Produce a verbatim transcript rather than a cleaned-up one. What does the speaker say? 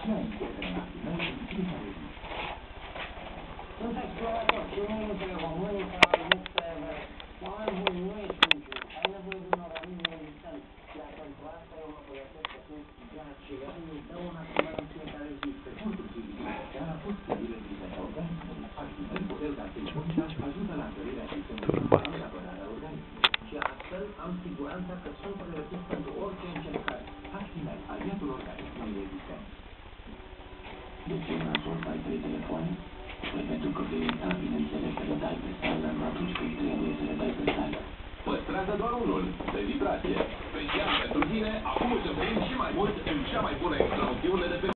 aceea internațională în fiecare zi. Sunt explorator și unul dintre românii care luptă Everest. Oameni buni, nu ești niciun. Ai nevoie de un organism rezistent. Iar pentru asta eu mă folosesc că sunt chiar și îmi dă un asemenea în fiecare zi. Efortul fizic chiar a fost stabil în prezentarea organismului. Activând modelul de antibiotice ajută la întărirea sistemului imun și apărarea organismului. Și astfel am siguranța că sunt pregătit pentru orice încercare. Actimel, aliatul organismului rezistent. De ce un raport ai trei telefoane? Păi pentru că vei uita, bineînțeles, să le dai pe silent atunci când trebuie să le dai pe silent. Păstrează doar unul, de vibrație. Special pentru tine, acum îți oferim și mai mult în cea mai bună extra opțiune de pe